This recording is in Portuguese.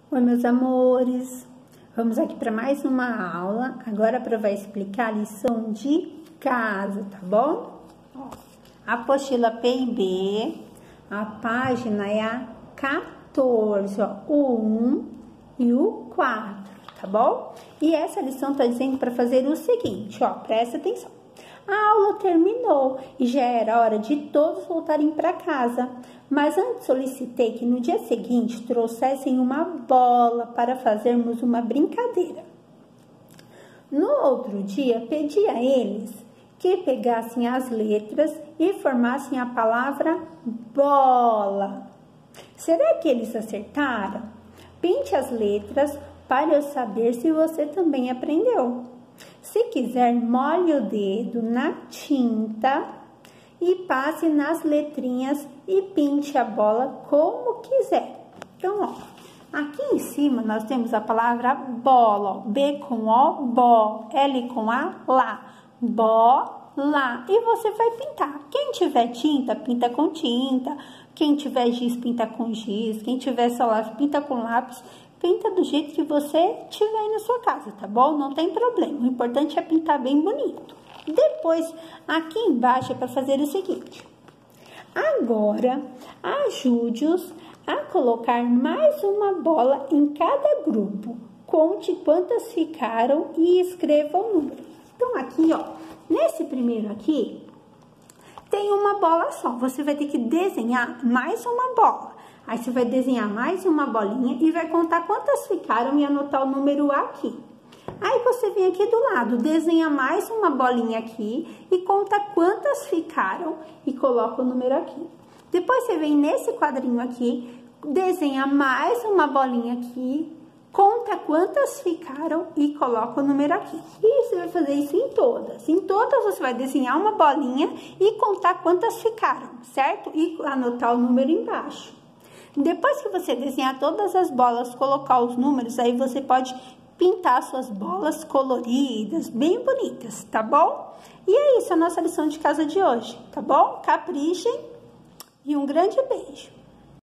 Oi, meus amores! Vamos aqui para mais uma aula. Agora para vai explicar a lição de casa, tá bom? Ó, a apostila PIB, a página é a 14, ó, o 1 e o 4, tá bom? E essa lição tá dizendo para fazer o seguinte, ó, presta atenção. A aula terminou e já era hora de todos voltarem para casa, mas antes solicitei que no dia seguinte trouxessem uma bola para fazermos uma brincadeira. No outro dia, pedi a eles que pegassem as letras e formassem a palavra bola. Será que eles acertaram? Pinte as letras para eu saber se você também aprendeu. Se quiser, molhe o dedo na tinta e passe nas letrinhas e pinte a bola como quiser. Então, ó, aqui em cima nós temos a palavra bola, ó, B com O, bó, L com A, lá, bola. E você vai pintar. Quem tiver tinta, pinta com tinta. Quem tiver giz, pinta com giz. Quem tiver só lápis, pinta com lápis. Pinta do jeito que você tiver aí na sua casa, tá bom? Não tem problema. O importante é pintar bem bonito. Depois, aqui embaixo é para fazer o seguinte. Agora, ajude-os a colocar mais uma bola em cada grupo. Conte quantas ficaram e escreva o número. Então, aqui, ó, nesse primeiro aqui, tem uma bola só. Você vai ter que desenhar mais uma bola. Aí você vai desenhar mais uma bolinha e vai contar quantas ficaram e anotar o número aqui. Aí você vem aqui do lado, desenha mais uma bolinha aqui e conta quantas ficaram e coloca o número aqui. Depois você vem nesse quadrinho aqui, desenha mais uma bolinha aqui, conta quantas ficaram e coloca o número aqui. E você vai fazer isso em todas. Em todas você vai desenhar uma bolinha e contar quantas ficaram, certo? E anotar o número embaixo. Depois que você desenhar todas as bolas, colocar os números, aí você pode pintar suas bolas coloridas, bem bonitas, tá bom? E é isso, a nossa lição de casa de hoje, tá bom? Caprichem e um grande beijo!